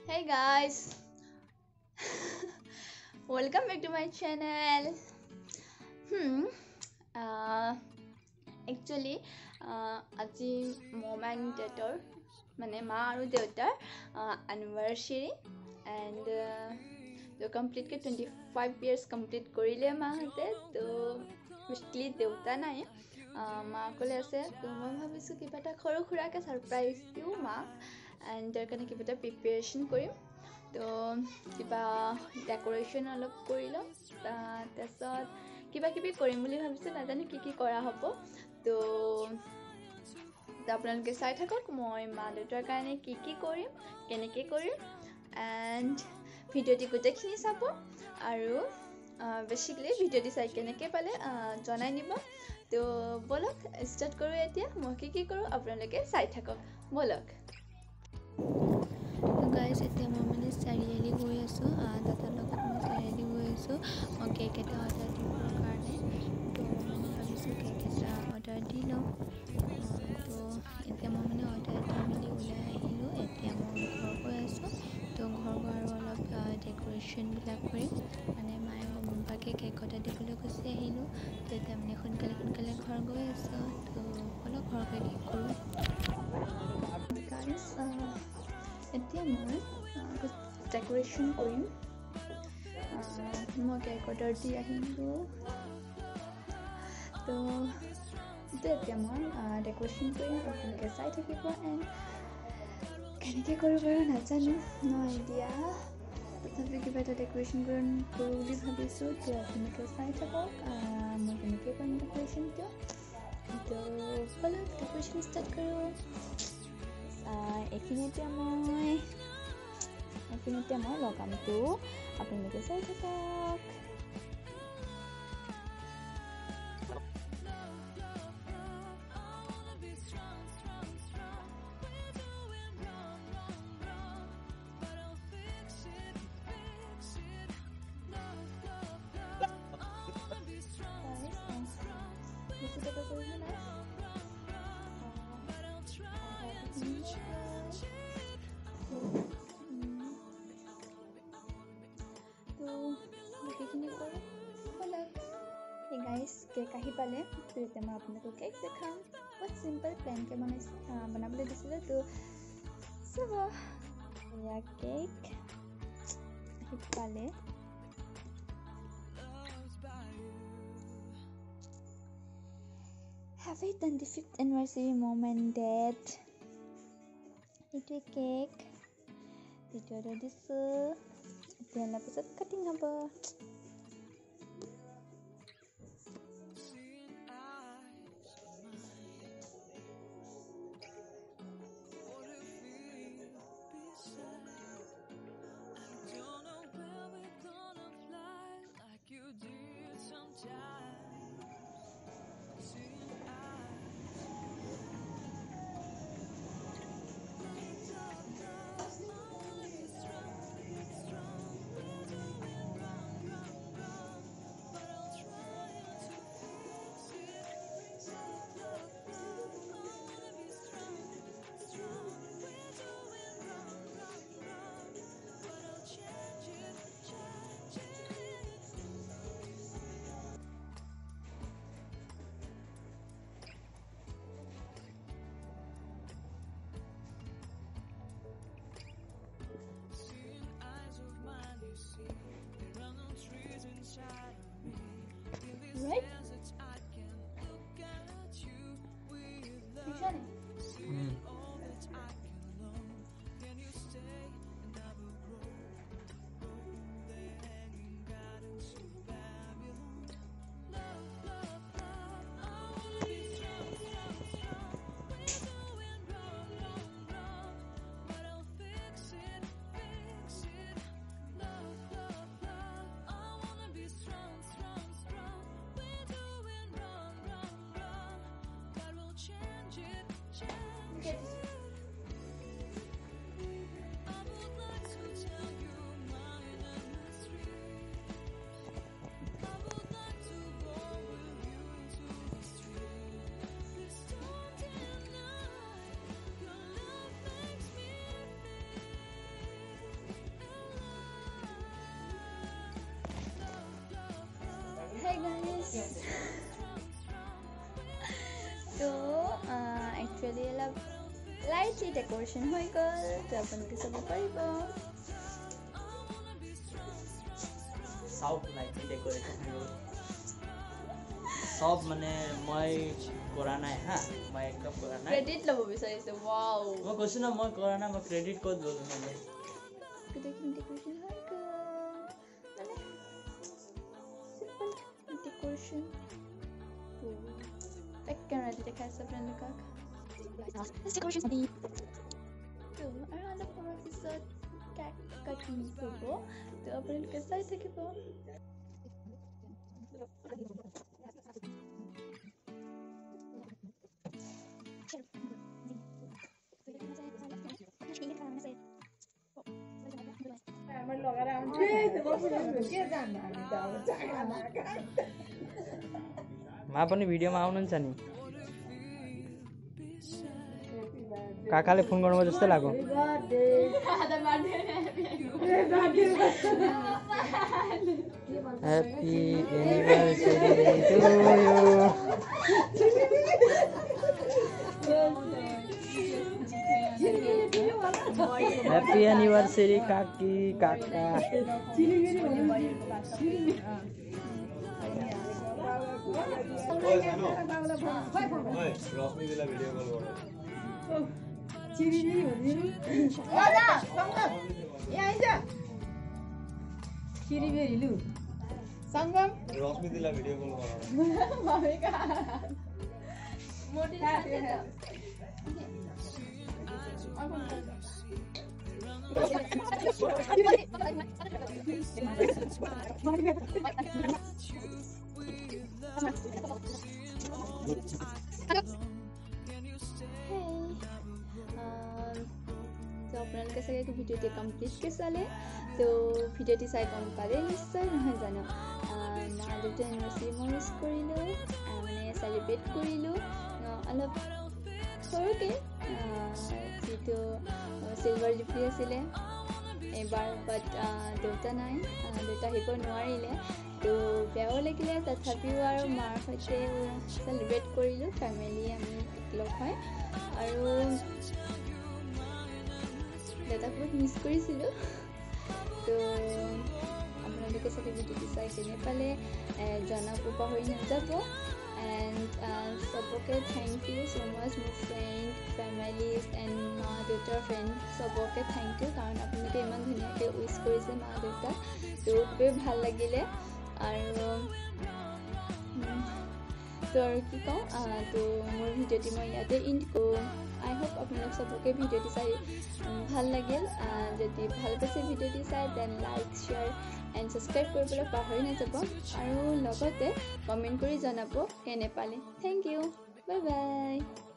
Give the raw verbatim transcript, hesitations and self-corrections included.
Hey guys, welcome back to my channel. Hmm. Uh, actually, uh, আজি mom and daughter, মানে মা আৰু দেউতাৰ anniversary and uh, তো কমপ্লিটকৈ টুৱেণ্টি ফাইভ ইয়াৰ্ছ কমপ্লিট কৰিলে মাহঁতে। তো বেছিকলি দেউতা নাই, মা অকলে আছে। তো মই ভাবিছোঁ কিবা এটা সৰু সুৰাকৈ ছাৰপ্ৰাইজ দিওঁ মাক এণ্ড তাৰ কাৰণে কিবা এটা প্ৰিপেৰেশ্যন কৰিম। তো কিবা ডেক'ৰেশ্যন অলপ কৰি ল'ম, তাৰপিছত কিবা কিবি কৰিম বুলি ভাবিছোঁ, নাজানো কি কি কৰা হ'ব। তো আপোনালোকে চাই থাকক মই মা দেউতাৰ কাৰণে কি কি কৰিম, কেনেকৈ কৰিম, এণ্ড ভিডিঅ'টি গোটেইখিনি চাব আৰু বেছিকলি ভিডিঅ'টি চাই কেনেকৈ পালে জনাই দিব। তো ব'লক ষ্টাৰ্ট কৰোঁ এতিয়া। মই কি কি কৰোঁ আপোনালোকে চাই থাকক, ব'লক। গাইজ এতিয়া মই মানে চাৰিআলি গৈ আছোঁ, দাদাৰ লগত মই চাৰিআলি গৈ আছোঁ মই কেক এটা অৰ্ডাৰ দিবৰ কাৰণে। তো মানে ভাবিছোঁ কেক এটা অৰ্ডাৰ দি লওঁ। তো এতিয়া মই মানে অৰ্ডাৰ দি মেলি ওলাই আহিলোঁ। এতিয়া মই ঘৰ গৈ আছোঁ। তো ঘৰ গৈ আৰু অলপ ডেক'ৰেশ্যনবিলাক কৰিম, মানে মায়ে মোবাকে কেক অৰ্ডাৰ দিবলৈ গুচি আহিলোঁ। তো এতিয়া মানে সোনকালে সোনকালে ঘৰ গৈ আছোঁ। তো অলপ ঘৰ গৈ কি কৰোঁ। এতিয়া মই ডেক'ৰেশ্যন কৰিম। মই কেক অৰ্ডাৰ দি আহিলোঁ। তো এতিয়া মই ডেক'ৰেশ্যন কৰিম, আপোনালোকে চাই থাকিব। এণ্ড কেনেকৈ কৰোঁ বাৰু নাজানো, ন আইডিয়া। তথাপি কিবা এটা ডেক'ৰেশ্যন কৰোঁ কৰোঁ বুলি ভাবিছোঁ। তো আপোনালোকে চাই থাকক মই কেনেকৈ কৰিম ডেক'ৰেশ্যনটো। তো ব'লক ডেক'ৰেশ্যন ষ্টাৰ্ট কৰোঁ। এইখিনিতে মই এইখিনিতে মই লগামটো, আপোনালোকে চাই থাকক। গাইজ কেক আহি পালে। তো এতিয়া মই আপোনালোকক কেক দেখাম। বহুত চিম্পল প্লেনকৈ বনাইছোঁ, বনাবলৈ দিছিলোঁ। তো চাব, এয়া কেক আহি পালে। Happy twenty fifth anniversary mom and dad. এইটোৱে কেক, এইটো অৰ্ডাৰ দিছোঁ। এতিয়া অলপ পিছত কাটিং হ'ব। চিম্পলি অলপ লাইটলি ডেক'ৰেশ্যন হৈ গ'ল তো আপোনালোকে চাব পাৰিব সাউথ লাইটলি ডেক'ৰেশ্যন হৈ গ'ল সব মানে মই কৰা নাই হা মই একদম কৰা নাই ক্ৰেডিট ল'ব বিচাৰিছোঁ ৱাও মই কৈছোঁ না মই কৰা নাই মই ক্ৰেডিট ক'ত ল'লোঁ মানে গোটেইখিনি ডেক'ৰেশ্যন হৈ গ'ল মানে চিম্পল ডেক'ৰেশ্যন বেক কেমেৰাটো দেখাইছোঁ আপোনালোকক তো আৰু অলপ সময়ৰ পিছত কেক কাটিং হ'ব তো আপোনালোকে চাই থাকিব मा पनि भिडियोमा आउनुहुन्छ नि काकाले फोन गर्नुभयो जस्तो लाग्यो happy anniversary to you happy anniversary काकी काका ओए सानो ओए रश्मि दिला भिडियो कल गर चिरिरी भन्ने आजा संगम यहाँ आइज चिरी बेरी लु संगम रश्मि दिला भिडियो कल गर भएका मोटी तो আপোনালোকে চাগে ভিডিঅ'টি কমপ্লিটকৈ চালে তো ভিডিঅ'টি চাই গম পালে নিশ্চয় নহয় জানো মা দেউতা এনিভাৰ্চাৰী মই মিছ কৰিলোঁ মানে চেলিব্ৰেট কৰিলোঁ অলপ সৰুকৈ যিটো চিলভাৰ জুবলি আছিলে এইবাৰ বাট দেউতা নাই দেউতা আহিব নোৱাৰিলে তো বেয়াও লাগিলে তথাপিও আৰু মাৰ সৈতে চেলিব্ৰেট কৰিলোঁ ফেমিলি আমি একলগ হয় আৰু দেউতাক বহুত মিছ কৰিছিলোঁ তো আপোনালোকে চাগে ভিডিঅ'টো চাই কেনে পালে জনাব পাহৰি নাযাব এণ্ড চবকে থেংক ইউ ছ' মাছ মোৰ ফ্ৰেণ্ড ফেমিলিজ এণ্ড মা দেউতাৰ ফ্ৰেণ্ড চবকে থেংক ইউ কাৰণ আপোনালোকে ইমান ধুনীয়াকৈ উইচ কৰিছে মা দেউতাক তো খুবেই ভাল লাগিলে আৰু তো আৰু কি কওঁ তো মোৰ ভিডিঅ'টি মই ইয়াতে ইণ্ড কৰোঁ আই হোপ আপোনালোক চবকে ভিডিঅ'টি চাই ভাল লাগিল যদি ভাল পাইছে ভিডিঅ'টি চাই দেন লাইক শ্বেয়াৰ এণ্ড ছাবস্ক্ৰাইব কৰিবলৈ পাহৰি নাযাব আৰু লগতে কমেণ্ট কৰি জনাব কেনে পালে থেংক ইউ বাই বাই